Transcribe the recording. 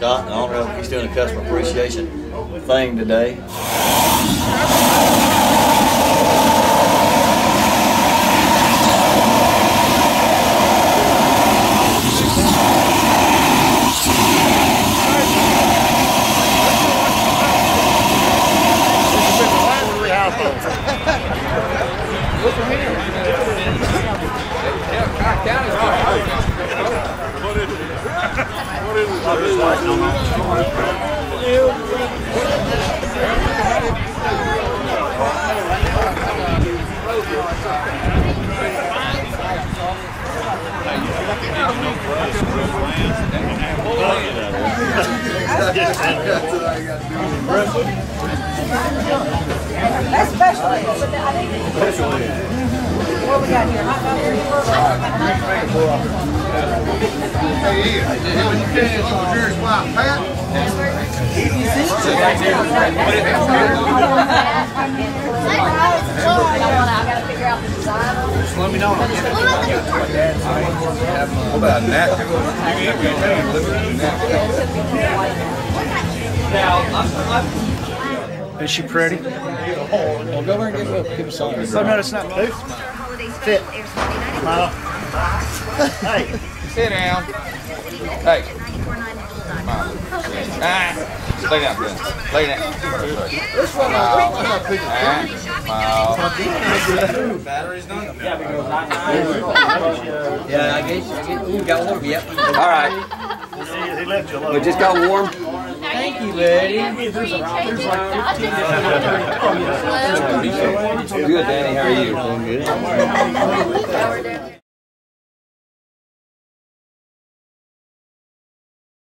Scott in honor of he's doing a customer appreciation thing today. That's special. What we got here? Hot dog here? Hey, Ian, when you get in Uncle Jerry's wife, Pat? I gotta figure out the design. Just let me know. What about a napkin? Is she pretty? Well, go over and give us something. Oh, no, it's not. Sit. Hey, sit down. Hey. Lay down, Ben. Lay down. Battery's done? Yeah, I guess you got warm yet. All right. He left you alone. We just got warm. Thank you, buddy. Good, Danny. How are you? Doing good.